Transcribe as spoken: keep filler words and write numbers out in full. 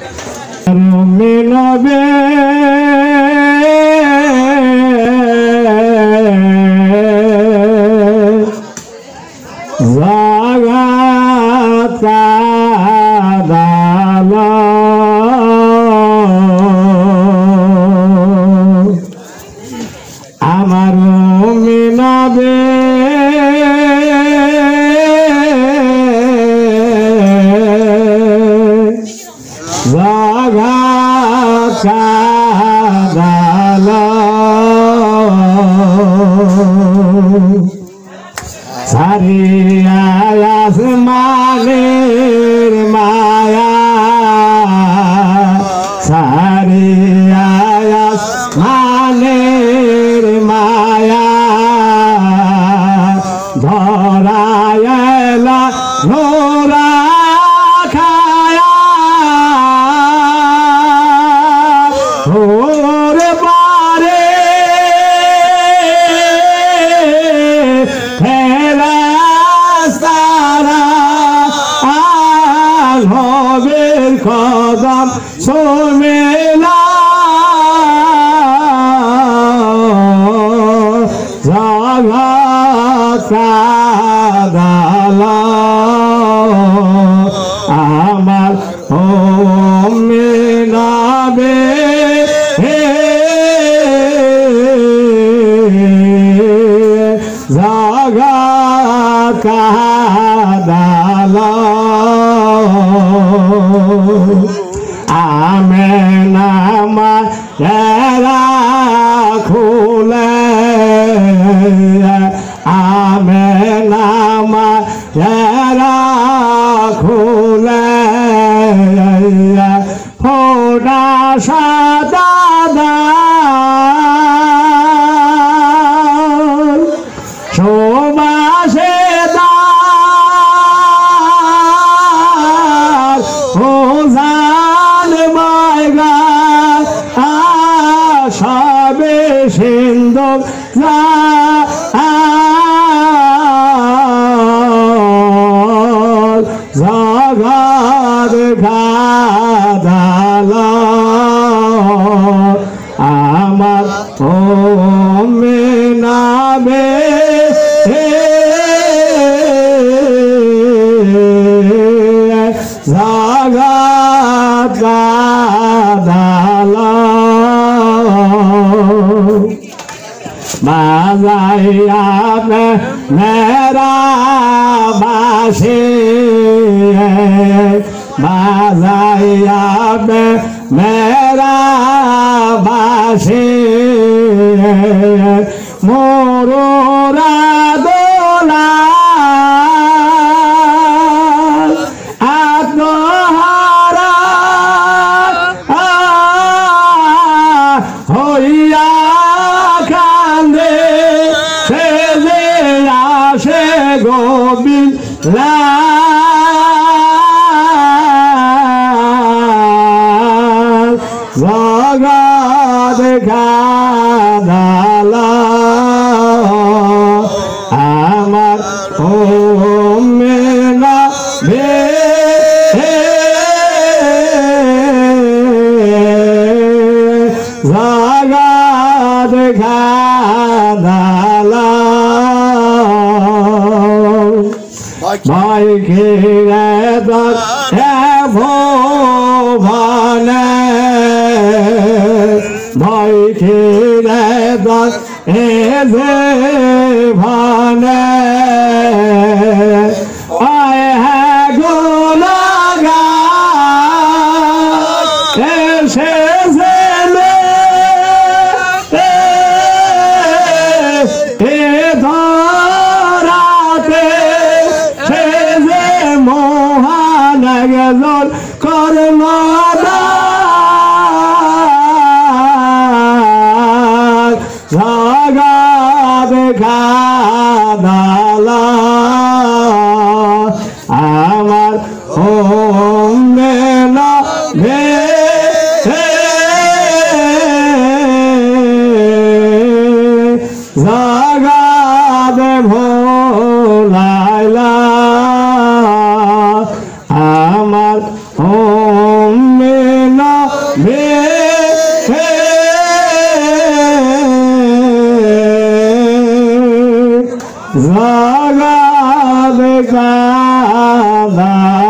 মিলবে জাগাত কাদালা আমার মিলবে জাগাত কাদালা সারিয়া আসমানের মায়া সারিয়া আসমানের মায়া ধরায়লা নোরা খায়া ওরে বারে কদম সোমেলা জাগাত কাদালা আমার মিলবে জাগাত কাদালা আমেনা মায়েরা খুলে আমেনা মায়েরা খুলে ফোড়া সাদা সোমাসে সবে সিন্দুর জাগাত কাদালা আমার মিলবে জাগাত কাদালা বাজাইয়া মেরা বাসে বাজাইয়া মেরা বাসে মোরা দোলা আত্মহারা হইয়া কান্দে সে যে আসে গোবিন্দ জাগাত কাদালা আমার মিলবে জাগাত কাদালা ভাই ঘিরে ভনে ভাই ঘিরে এ যে ভানে আয় হ্যাঁ গোলাগা এসে গজল করমাদা জাগাত কাদালা আমার মিলবে জাগাত ভোলাইলা আমার জগৎ কাঁদা